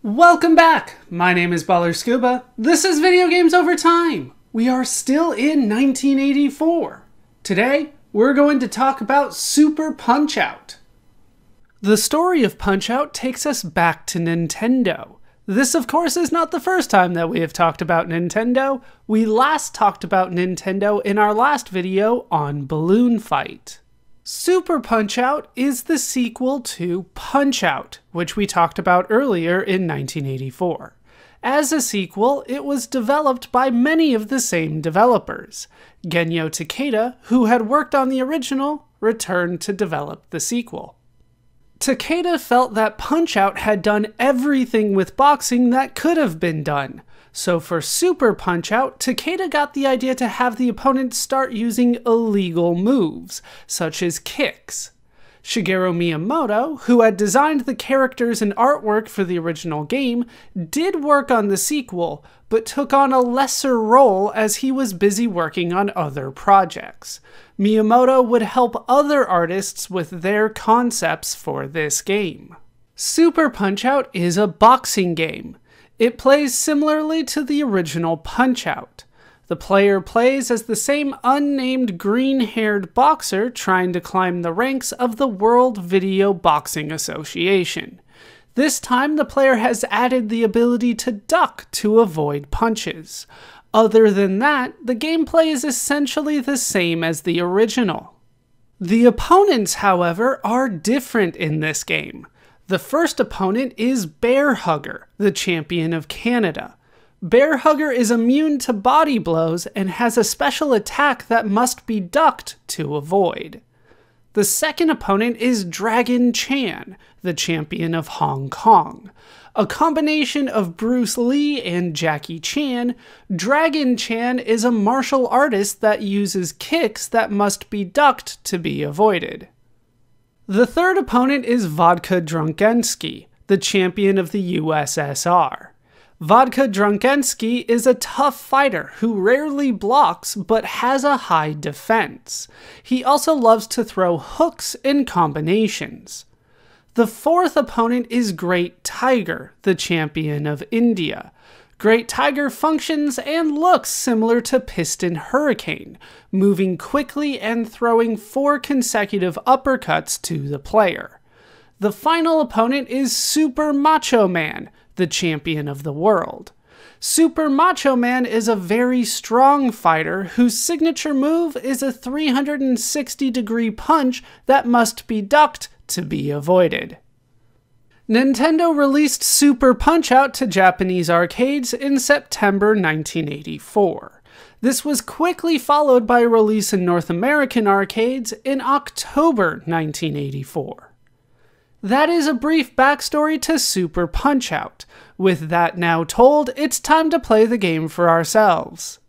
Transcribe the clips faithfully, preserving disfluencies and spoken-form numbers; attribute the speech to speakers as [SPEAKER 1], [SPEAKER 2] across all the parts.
[SPEAKER 1] Welcome back! My name is ballerscuba. This is Video Games Over Time. We are still in nineteen eighty-four. Today, we're going to talk about Super Punch-Out. The story of Punch-Out takes us back to Nintendo. This, of course, is not the first time that we have talked about Nintendo. We last talked about Nintendo in our last video on Balloon Fight. Super Punch-Out is the sequel to Punch-Out, which we talked about earlier in nineteen eighty-four. As a sequel, it was developed by many of the same developers. Genyo Takeda, who had worked on the original, returned to develop the sequel. Takeda felt that Punch-Out had done everything with boxing that could have been done. So for Super Punch-Out, Takeda got the idea to have the opponents start using illegal moves, such as kicks. Shigeru Miyamoto, who had designed the characters and artwork for the original game, did work on the sequel, but took on a lesser role as he was busy working on other projects. Miyamoto would help other artists with their concepts for this game. Super Punch-Out is a boxing game. It plays similarly to the original Punch-Out. The player plays as the same unnamed green-haired boxer trying to climb the ranks of the World Video Boxing Association. This time the player has added the ability to duck to avoid punches. Other than that, the gameplay is essentially the same as the original. The opponents, however, are different in this game. The first opponent is Bear Hugger, the champion of Canada. Bear Hugger is immune to body blows and has a special attack that must be ducked to avoid. The second opponent is Dragon Chan, the champion of Hong Kong. A combination of Bruce Lee and Jackie Chan, Dragon Chan is a martial artist that uses kicks that must be ducked to be avoided. The third opponent is Vodka Drunkensky, the champion of the U S S R. Vodka Drunkensky is a tough fighter who rarely blocks but has a high defense. He also loves to throw hooks in combinations. The fourth opponent is Great Tiger, the champion of India. Great Tiger functions and looks similar to Piston Hurricane, moving quickly and throwing four consecutive uppercuts to the player. The final opponent is Super Macho Man, the champion of the world. Super Macho Man is a very strong fighter whose signature move is a three hundred sixty degree punch that must be ducked to be avoided. Nintendo released Super Punch-Out to Japanese arcades in September nineteen eighty-four. This was quickly followed by a release in North American arcades in October nineteen eighty-four. That is a brief backstory to Super Punch-Out. With that now told, it's time to play the game for ourselves.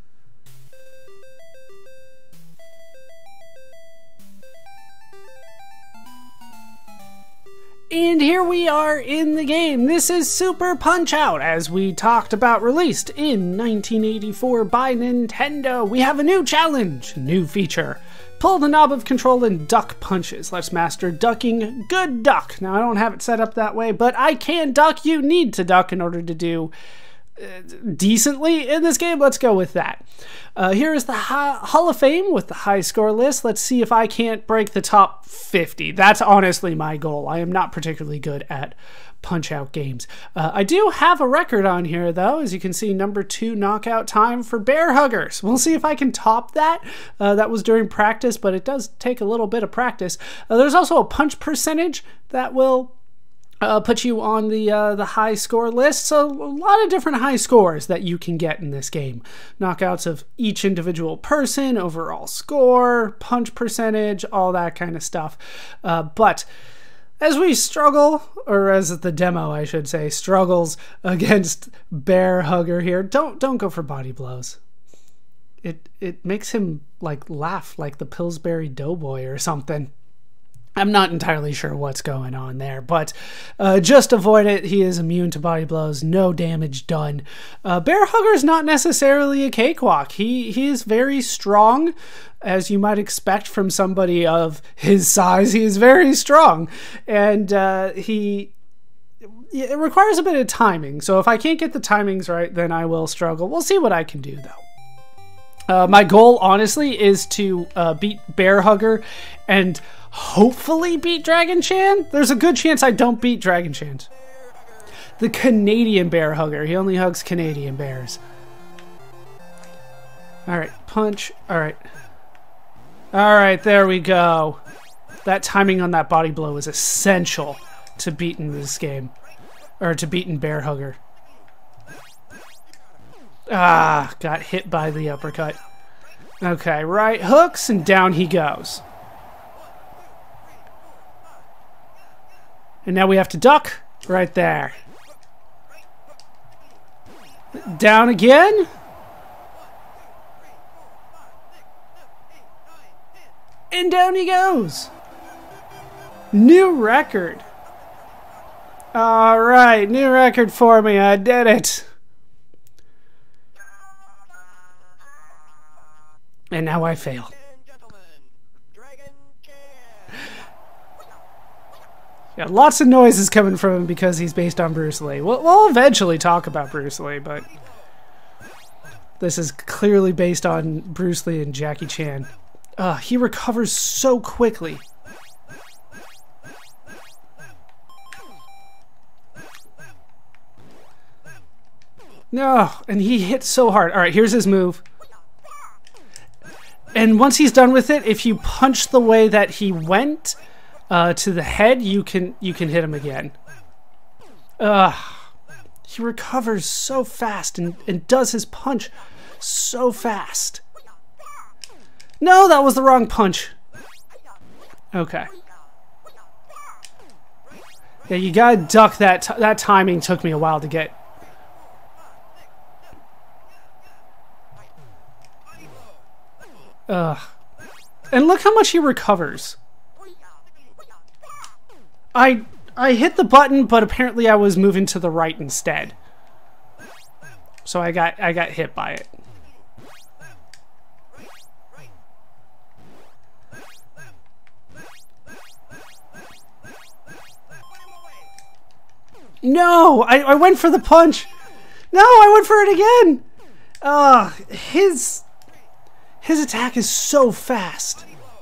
[SPEAKER 1] And here we are in the game. This is Super Punch-Out, as we talked about, released in nineteen eighty-four by Nintendo. We have a new challenge, new feature. Pull the knob of control and duck punches. Let's master ducking. Good duck. Now, I don't have it set up that way, but I can duck. You need to duck in order to do uh, decently in this game. Let's go with that. Uh, here is the high, Hall of Fame with the high score list. Let's see if I can't break the top fifty. That's honestly my goal. I am not particularly good at Punch-Out games. Uh, I do have a record on here, though. As you can see, number two knockout time for Bear Huggers. We'll see if I can top that. Uh, that was during practice, but it does take a little bit of practice. Uh, there's also a punch percentage that will uh, put you on the uh, the high score list. So a lot of different high scores that you can get in this game. Knockouts of each individual person, overall score, punch percentage, all that kind of stuff. Uh, but as we struggle, or as the demo I should say, struggles against Bear Hugger here, don't don't go for body blows. It it makes him like laugh like the Pillsbury Doughboy or something. I'm not entirely sure what's going on there, but uh, just avoid it. He is immune to body blows, no damage done. Uh, Bear Hugger is not necessarily a cakewalk. He, he is very strong, as you might expect from somebody of his size. He is very strong, and uh, he it requires a bit of timing. So if I can't get the timings right, then I will struggle. We'll see what I can do, though. Uh, my goal, honestly, is to uh, beat Bear Hugger and hopefully beat Dragon Chan. There's a good chance I don't beat Dragon Chan. The Canadian Bear Hugger. He only hugs Canadian bears. Alright, punch. Alright. Alright, there we go. That timing on that body blow is essential to beating this game. Or to beating Bear Hugger. Ah, got hit by the uppercut. Okay, right hooks and down he goes. And now we have to duck right there. Down again. And down he goes. New record. All right, new record for me. I did it. And now I fail. Yeah, lots of noises coming from him because he's based on Bruce Lee. We'll, we'll eventually talk about Bruce Lee, but this is clearly based on Bruce Lee and Jackie Chan. Uh, he recovers so quickly. No, and he hit so hard. All right, here's his move. And once he's done with it, if you punch the way that he went uh, to the head, you can you can hit him again. Ugh. He recovers so fast and, and does his punch so fast. No, that was the wrong punch. Okay. Yeah, you gotta duck that. T that timing took me a while to get. Ugh. And look how much he recovers. I I hit the button, but apparently I was moving to the right instead. So I got I got hit by it. No, I, I went for the punch. No, I went for it again. Ugh, his his attack is so fast.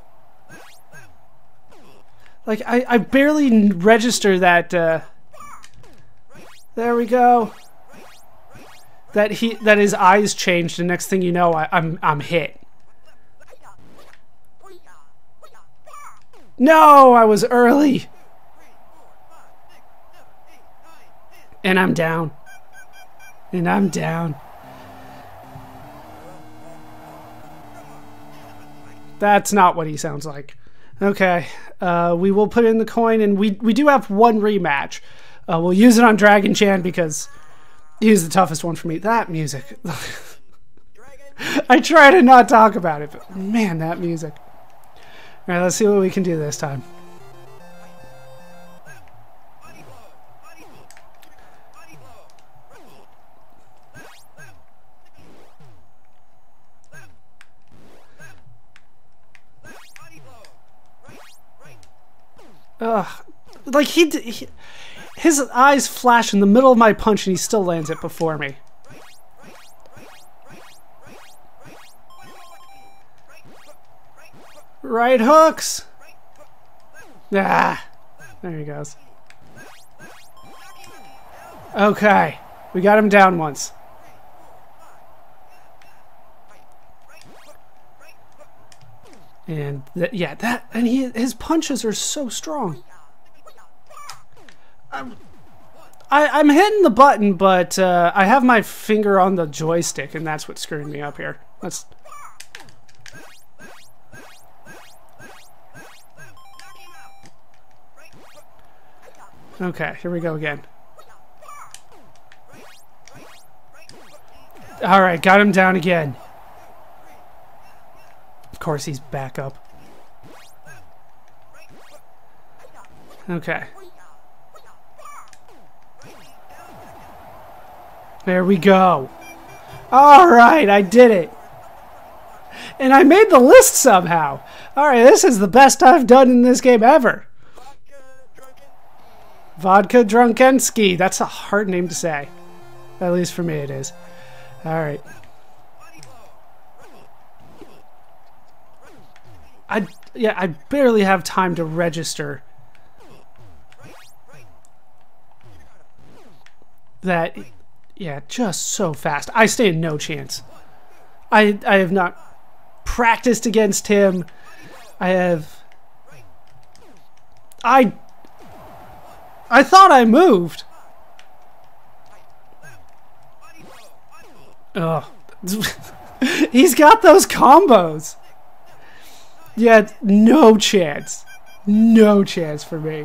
[SPEAKER 1] Like, I, I barely register that, uh, there we go. That he, that his eyes changed, and next thing you know, I, I'm, I'm hit. No, I was early. And I'm down. And I'm down. That's not what he sounds like. Okay, uh, we will put in the coin, and we, we do have one rematch. Uh, we'll use it on Dragon Chan because he's the toughest one for me. That music. I try to not talk about it, but man, that music. All right, let's see what we can do this time. Ugh. Like, he, he... His eyes flash in the middle of my punch, and he still lands it before me. Right hooks! Ah! There he goes. Okay. We got him down once. And th yeah, that and he his punches are so strong. I'm, I, I'm hitting the button, but uh, I have my finger on the joystick, and that's what's screwing me up here. Let's. Okay, here we go again. All right, got him down again. Of course, he's back up. Okay. There we go. All right, I did it. And I made the list somehow. All right, this is the best I've done in this game ever. Vodka Drunkensky. That's a hard name to say. At least for me it is. Alright. I, yeah, I barely have time to register that, yeah, just so fast. I stand no chance. I, I have not practiced against him. I have... I... I thought I moved. Ugh. He's got those combos. Yeah, no chance. No chance for me.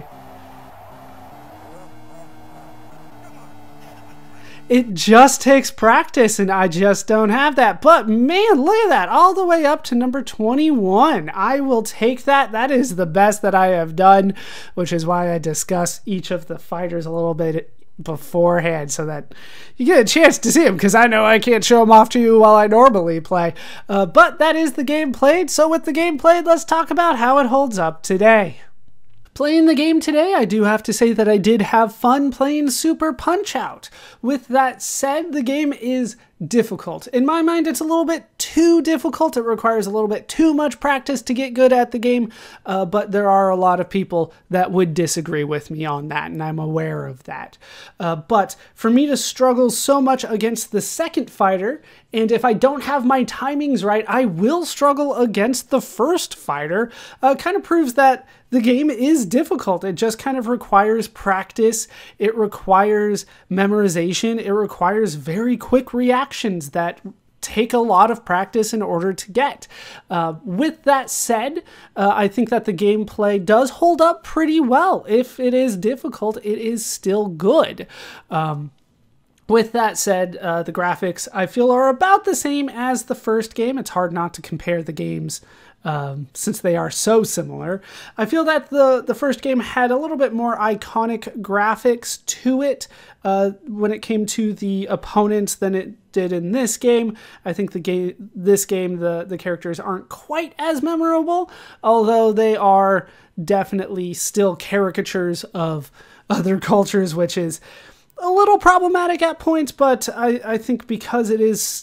[SPEAKER 1] It just takes practice, and I just don't have that. But man, look at that. All the way up to number twenty-one. I will take that. That is the best that I have done, which is why I discuss each of the fighters a little bit beforehand so that you get a chance to see them, because I know I can't show them off to you while I normally play. Uh, but that is the game played. So with the game played, let's talk about how it holds up today. Playing the game today, I do have to say that I did have fun playing Super Punch-Out. With that said, the game is difficult. In my mind, it's a little bit too difficult. It requires a little bit too much practice to get good at the game, uh, but there are a lot of people that would disagree with me on that, and I'm aware of that. Uh, but for me to struggle so much against the second fighter, and if I don't have my timings right, I will struggle against the first fighter, uh, kind of proves that the game is difficult. It just kind of requires practice. It requires memorization. It requires very quick reactions that take a lot of practice in order to get. Uh, with that said, uh, I think that the gameplay does hold up pretty well. If it is difficult, it is still good. Um, With that said, uh, the graphics, I feel, are about the same as the first game. It's hard not to compare the games um, since they are so similar. I feel that the, the first game had a little bit more iconic graphics to it uh, when it came to the opponents than it did in this game. I think the game, this game, the, the characters aren't quite as memorable, although they are definitely still caricatures of other cultures, which is a little problematic at points, but I, I think because it is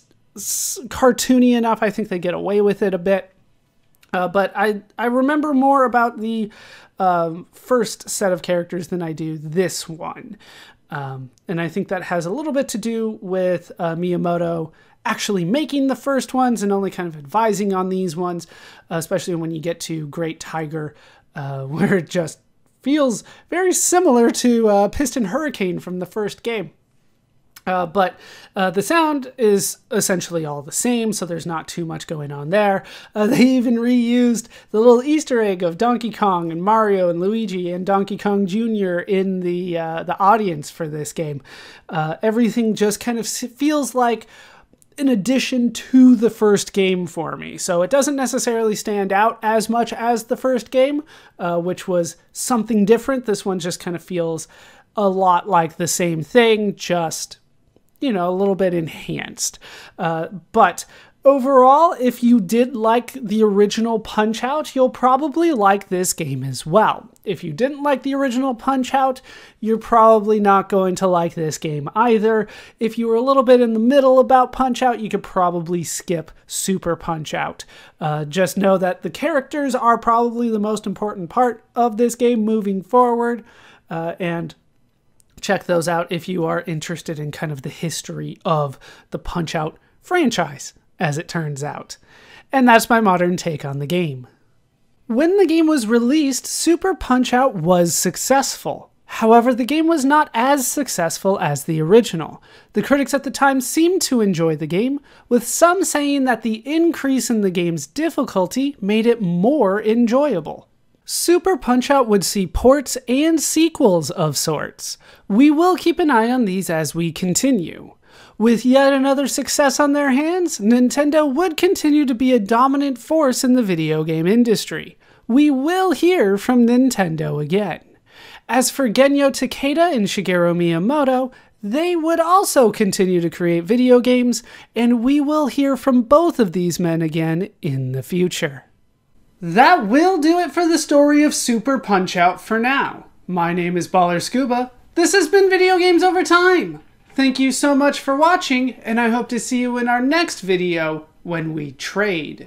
[SPEAKER 1] cartoony enough, I think they get away with it a bit. Uh, but I, I remember more about the um, first set of characters than I do this one. Um, and I think that has a little bit to do with uh, Miyamoto actually making the first ones and only kind of advising on these ones, uh, especially when you get to Great Tiger, uh, where it just feels very similar to uh, Piston Hurricane from the first game. Uh, but uh, the sound is essentially all the same, so there's not too much going on there. Uh, they even reused the little Easter egg of Donkey Kong and Mario and Luigi and Donkey Kong Junior in the, uh, the audience for this game. Uh, everything just kind of feels like an addition to the first game for me. So it doesn't necessarily stand out as much as the first game, uh, which was something different. This one just kind of feels a lot like the same thing, just, you know, a little bit enhanced. Uh, but overall, if you did like the original Punch-Out, you'll probably like this game as well. If you didn't like the original Punch-Out, you're probably not going to like this game either. If you were a little bit in the middle about Punch-Out, you could probably skip Super Punch-Out. Uh, just know that the characters are probably the most important part of this game moving forward, uh, and check those out if you are interested in kind of the history of the Punch-Out franchise, as it turns out. And that's my modern take on the game. When the game was released, Super Punch-Out was successful. However, the game was not as successful as the original. The critics at the time seemed to enjoy the game, with some saying that the increase in the game's difficulty made it more enjoyable. Super Punch-Out would see ports and sequels of sorts. We will keep an eye on these as we continue. With yet another success on their hands, Nintendo would continue to be a dominant force in the video game industry. We will hear from Nintendo again. As for Genyo Takeda and Shigeru Miyamoto, they would also continue to create video games, and we will hear from both of these men again in the future. That will do it for the story of Super Punch-Out for now. My name is ballerscuba. This has been Video Games Over Time. Thank you so much for watching, and I hope to see you in our next video when we trade.